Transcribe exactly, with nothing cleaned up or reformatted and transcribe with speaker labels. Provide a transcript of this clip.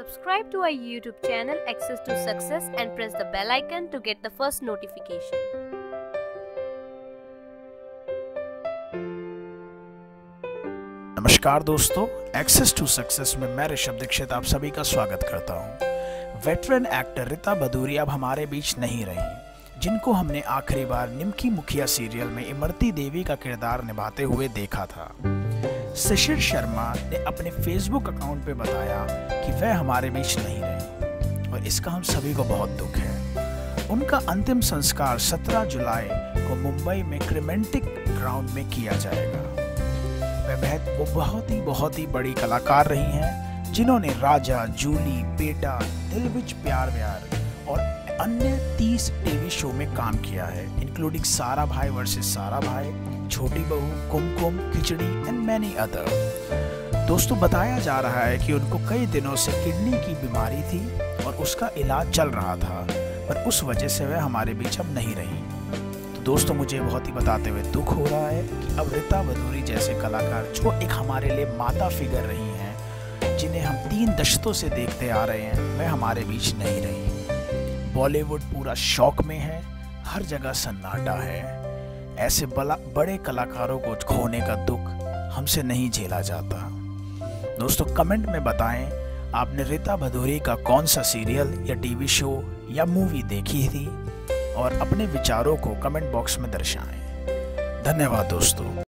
Speaker 1: Subscribe to our YouTube channel Access to Success and press the bell icon to get the first notification.
Speaker 2: नमस्कार दोस्तों, access to success में मैं ऋषभ दीक्षित आप सभी का स्वागत करता हूं। वेटरन एक्टर रीता भदूरी अब हमारे बीच नहीं रही, जिनको हमने आखिरी बार निमकी मुखिया सीरियल में इमरती देवी का किरदार निभाते हुए देखा था। शिशिर शर्मा ने अपने फेसबुक अकाउंट पे बताया कि वह हमारे बीच नहीं रही और इसका हम सभी को बहुत दुख है। उनका अंतिम संस्कार सत्रह जुलाई को मुंबई में क्रिमेंटिक ग्राउंड में किया जाएगा। वह वो बहुत ही बहुत ही बड़ी कलाकार रही हैं, जिन्होंने राजा, जूली, बेटा, दिल विच प्यार व्यार और अन्य तीस टीवी शो में काम किया है, इंक्लूडिंग सारा भाई वर्सेस सारा भाई, Chhoti Bahu, Kumkum, Khichdi and many other. दोस्तों, बताया जा रहा है कि उनको कई दिनों से किडनी की बीमारी थी और उसका इलाज चल रहा था, पर उस वजह से वह हमारे बीच अब नहीं रही। तो दोस्तों, मुझे बहुत ही बताते हुए दुख हो रहा है कि अब रीता भदूरी जैसे कलाकार, जो एक हमारे लिए माता फिगर रही हैं, जिन्हें हम तीन दशकों से देखते आ रहे हैं, वह हमारे बीच नहीं रही। बॉलीवुड पूरा शौक में है, हर जगह सन्नाटा है। ऐसे बला बड़े कलाकारों को खोने का दुख हमसे नहीं झेला जाता। दोस्तों, कमेंट में बताएं आपने रीता भदूरी का कौन सा सीरियल या टीवी शो या मूवी देखी थी, और अपने विचारों को कमेंट बॉक्स में दर्शाएं। धन्यवाद दोस्तों।